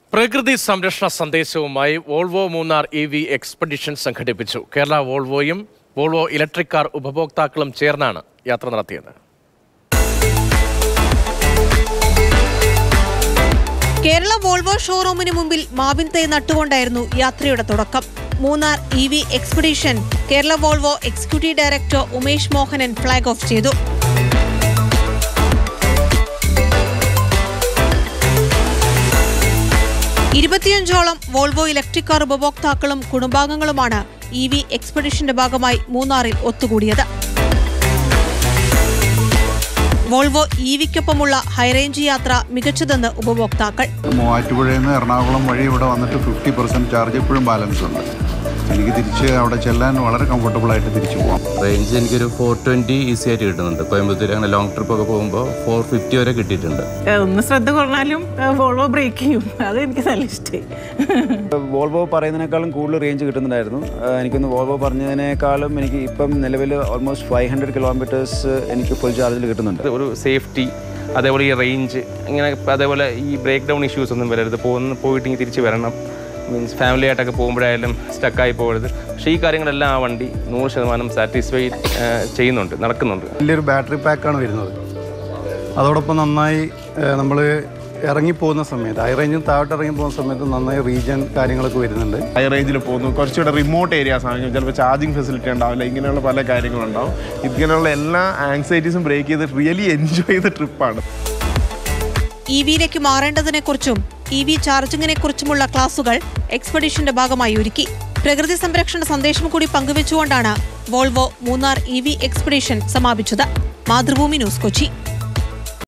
പ്രകൃതി സംരക്ഷണ സന്ദേശവുമായി വോൾവോ മൂന്നാർ EV എക്സ്പെഡിഷൻ സംഘടിപ്പിച്ചു. കേരള വോൾവോയും വോൾവോ ഇലക്ട്രിക് കാർ ഉപഭോക്താക്കളും ചേർന്നാണ് യാത്ര നടത്തിയത്. കേരള വോൾവോ ഷോറൂമിന് മുമ്പിൽ മാവിൻ തൈ നട്ടുകൊണ്ടായിരുന്നു യാത്രയുടെ തുടക്കം. Munnar EV expedition Kerala Volvo executive director Umesh Mohanan flag off ചെയ്തു. 25ഓളം വോൾവോ ഇലക്ട്രിക് കാർ ഉപഭോക്താക്കളും കുടുംബാംഗങ്ങളുമാണ് EV എക്സ്പെഡിഷന്റെ ഭാഗമായി മൂന്നാറിൽ ഒത്തുകൂടിയത്. വോൾവോ EVക്കൊപ്പമുള്ള ഹൈറേഞ്ച് യാത്ര മികച്ചതെന്ന് ഉപഭോക്താക്കൾ. മൂവാറ്റുപുഴയിൽ നിന്ന് എറണാകുളം വഴി ഇവിടെ വന്നിട്ട് 50% ചാർജ് ഇപ്പോഴും ബാലൻസ് ഉണ്ട്. എനിക്ക് തിരിച്ച് അവിടെ ചെല്ലാൻ വളരെ കംഫർട്ടബിൾ ആയിട്ട് തിരിച്ചു പോകാം. റേഞ്ച് എനിക്കൊരു 420 ഈസി ആയിട്ട് കിട്ടുന്നുണ്ട്. കോയമ്പത്തൂർ അങ്ങനെ ലോങ് ട്രിപ്പ് ഒക്കെ പോകുമ്പോൾ 450 വരെ കിട്ടിയിട്ടുണ്ട്. ഒന്ന് ശ്രദ്ധ കുറഞ്ഞാലും വോൾവോ ബ്രേക്ക് ചെയ്യും. അത് എനിക്ക് നല്ല ഇഷ്ടമായി. വോൾവോ പറയുന്നതിനേക്കാളും കൂടുതൽ റേഞ്ച് കിട്ടുന്നുണ്ടായിരുന്നു. എനിക്കൊന്ന് വോൾവോ പറഞ്ഞതിനേക്കാളും എനിക്ക് ഇപ്പം നിലവിൽ ഓൾമോസ്റ്റ് 500 കിലോമീറ്റേഴ്സ് എനിക്ക് ഫുൾ ചാർജിൽ കിട്ടുന്നുണ്ട്. ഒരു സേഫ്റ്റി, അതേപോലെ ഈ റേഞ്ച്, ഇങ്ങനെ അതേപോലെ ഈ ബ്രേക്ക് ഡൗൺ ഇഷ്യൂസ് ഒന്നും വരരുത്. പോയിട്ട് തിരിച്ച് വരണം. മീൻസ് ഫാമിലി ആയിട്ടൊക്കെ പോകുമ്പോഴായാലും സ്റ്റക്കായി പോകരുത്. പക്ഷേ ഈ കാര്യങ്ങളെല്ലാം ആ വണ്ടി 100% സാറ്റിസ്ഫൈ ചെയ്യുന്നുണ്ട്, നടക്കുന്നുണ്ട്. വലിയൊരു ബാറ്ററി പാക്കാണ് വരുന്നത്. അതോടൊപ്പം നന്നായി നമ്മൾ ഇറങ്ങിപ്പോകുന്ന സമയത്ത്, ഹൈ റേഞ്ചിൽ താഴോട്ട് ഇറങ്ങി പോകുന്ന സമയത്ത് നന്നായി റീജൻ കാര്യങ്ങളൊക്കെ വരുന്നുണ്ട്. ഹൈ റേഞ്ചിൽ പോകുന്നു, കുറച്ചുകൂടെ റിമോട്ട് ഏരിയാസ് ആണെങ്കിൽ ചിലപ്പോൾ ചാർജിങ് ഫെസിലിറ്റി ഉണ്ടാവില്ല. ഇങ്ങനെയുള്ള പല കാര്യങ്ങളുണ്ടാവും. ഇങ്ങനെയുള്ള എല്ലാ ആങ്സൈറ്റീസും ബ്രേക്ക് ചെയ്ത് റിയലി എൻജോയ് ചെയ്ത ട്രിപ്പാണ്. EVയിലേക്ക് മാറേണ്ടതിനെക്കുറിച്ചും EV ചാർജിങ്ങിനെ കുറിച്ചുമുള്ള ക്ലാസുകൾ എക്സ്പെഡിഷന്റെ ഭാഗമായി ഒരുക്കി. പ്രകൃതി സംരക്ഷണ സന്ദേശം കൂടി പങ്കുവെച്ചുകൊണ്ടാണ് വോൾവോ മൂന്നാർ EV എക്സ്പെഡിഷൻ സമാപിച്ചത്. മാതൃഭൂമി ന്യൂസ്, കൊച്ചി.